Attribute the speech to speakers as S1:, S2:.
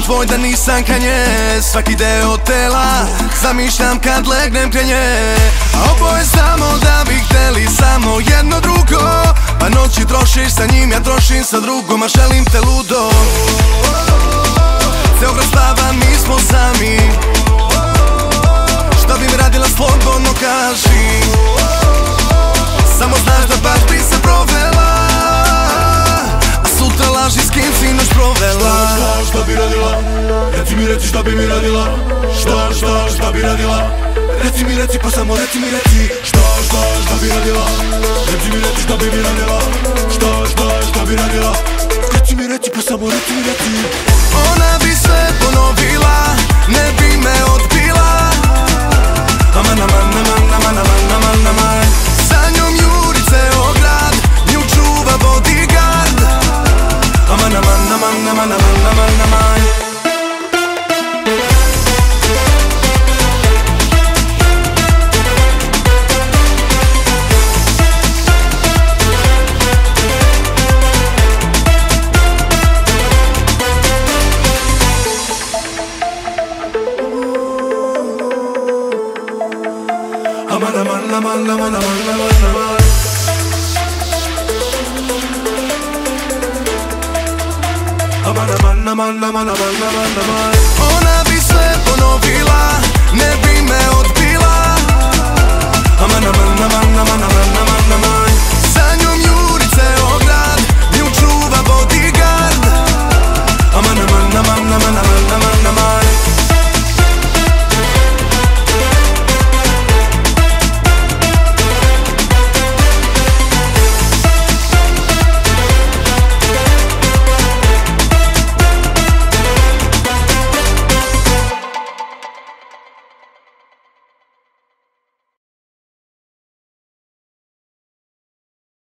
S1: tvoj da nisam kanje. Svaki deo tela zamišljam kad legnem kraj nje. A oboje samo da bi hteli samo jedno drugo. Pa noći trošiš sa njim, ja trošim sa drugom, a želim te ludo. Ceo grad spava, mi smo sami. Šta bi mi radila slobodno kaži. Samo znaš da baš bi se provela, a sutra laži s kim si noć provela.
S2: Šta bi radila? Reci šta bi mi radila. Šta bi radila? Reci pa samo reci mi reci. Šta bi radila? Reci šta bi mi radila. Šta bi radila? Reci pa samo reci mi reci.
S1: Ona bi sve ponovila, ne bi me odbila. Aman, aman, aman, aman, aman, aman, aman. Sa njom juri ceo grad, nju čuva bodyguard. Aman, aman, aman, aman, aman, aman, aman.
S2: Aman, aman, aman, aman, aman, aman, aman. Aman, aman, aman, aman, aman, aman, aman.
S1: Ona bi sve ponovila, ne bi